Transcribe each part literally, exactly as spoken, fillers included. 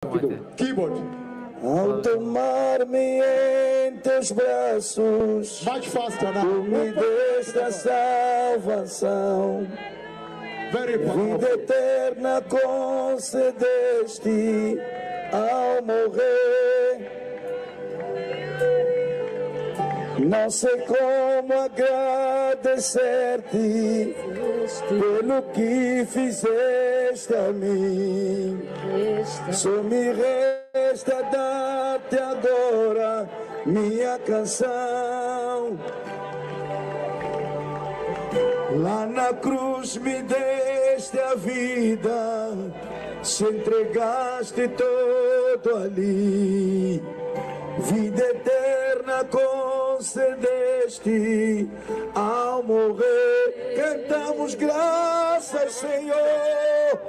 Rápido, keyboard. Ao tomar-me em teus braços, Much faster tu now. me deste a salvação. Very Vida powerful. eterna concedeste ao morrer. Não sei como agradecer-te pelo que fizeste a mim. Só me resta dar-te agora minha canção. Lá na cruz me deste a vida, se entregaste todo ali. Vida eterna concedeste ao morrer. Cantamos graças, Senhor,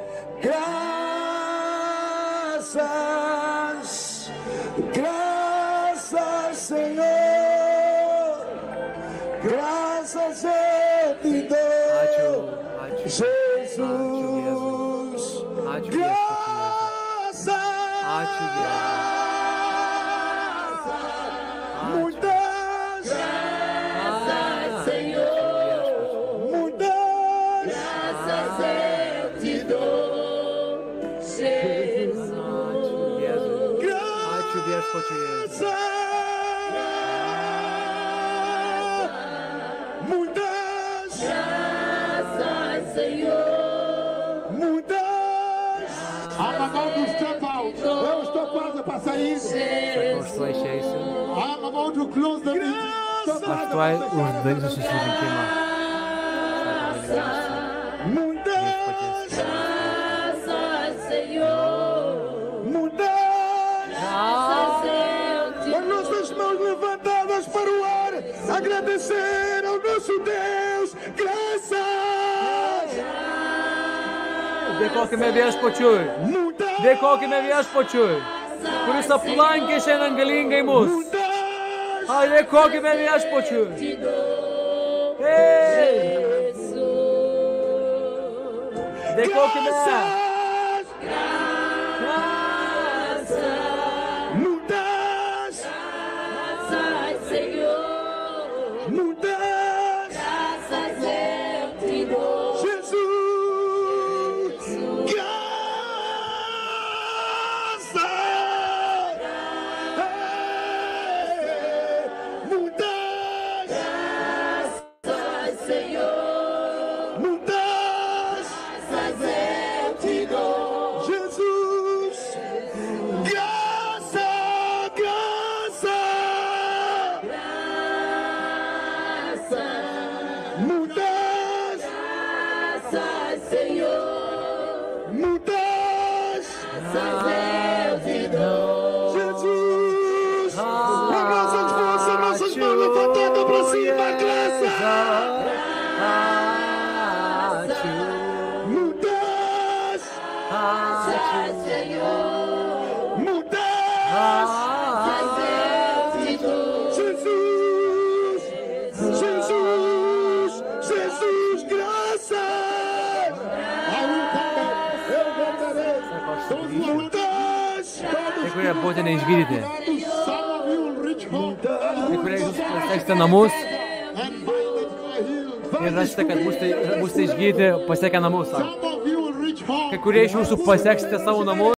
graças, graças, Senhor, graças eu te dou, Jesus, graças. Muitas graças, Senhor, muitas graças eu te dou, Jesus, graças, muitas graças, Senhor, muitas. I'm about to step out. Eu estou quase para sair. I'm about to close the meeting. Estou quase para sair. Muitas graças, Senhor, muitas graças eu te dou. As nossas mãos levantadas para o ar, agradecer ao nosso Deus, graças. Dėkokime viešpačiui. Dėkokime viešpačiui, kuris aplankė šiandien galingai mus. Ai, dėkokime viešpačiui. Ei! Dėkokime. Muitas graças, Senhor, muitas graças eu te dou, Jesus, graças, muitas graças, Senhor, muitas graças eu te dou, Jesus, graça, graça, graça, muitas graças, Senhor, muitas graças eu te dou, Jesus, uma graça de força, nossas mãos levantadas para cima, graça, muitas graças, Senhor, muitas graças eu te dou, Jesus, Jesus, Jesus, graças, Eu voltarei. Todos muitas, Kai kurie buvote neišgydyti. some of you will reach home. Kai kurie jūs pasieksite namus And find that you are healed. ir rasite, kad būsite, būsite išgydyti pasiekę namus. sako. Some of you will reach home. Kai kurie iš jūsų pasieksite savo namus.